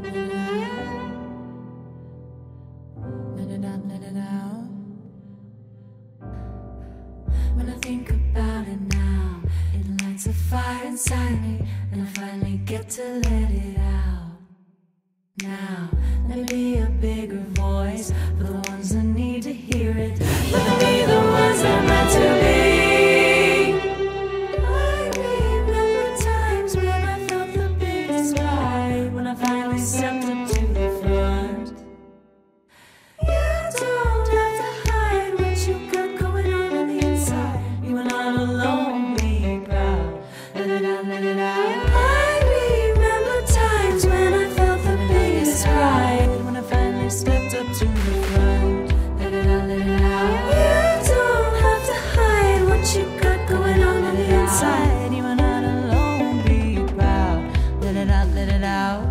When I think about it now, it lights a fire inside me, and I finally get to let it out. Now, let me be a bigger voice for the ones that need to hear it. Let me be the ones that are meant to be. I remember times when I felt the biggest pride, when I finally stepped up to the front. You don't have to hide what you got going on the inside. You are not alone, be proud. Let it out, let it out. I remember times when I felt the biggest pride, when I finally stepped up to the front. Let it out, let it out. You don't have to hide what you got going on the inside. You are not alone, be proud. Let it out, let it out.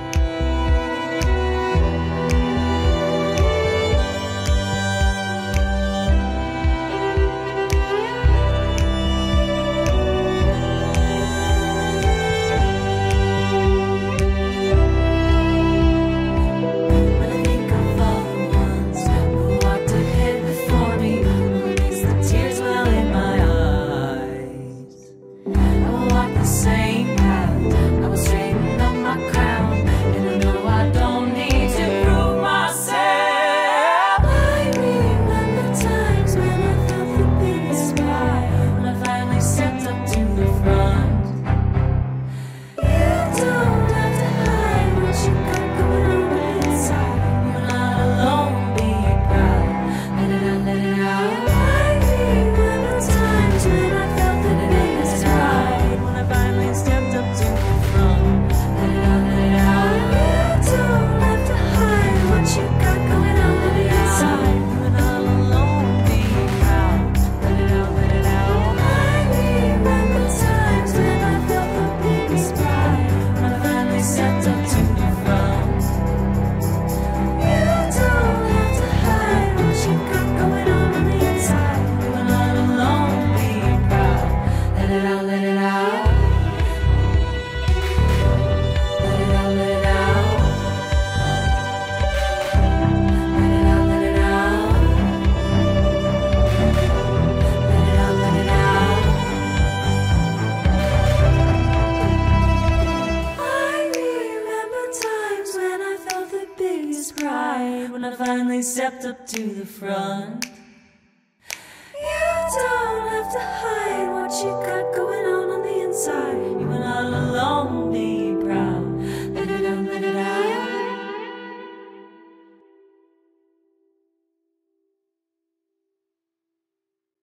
When I finally stepped up to the front. You don't have to hide what you got going on the inside.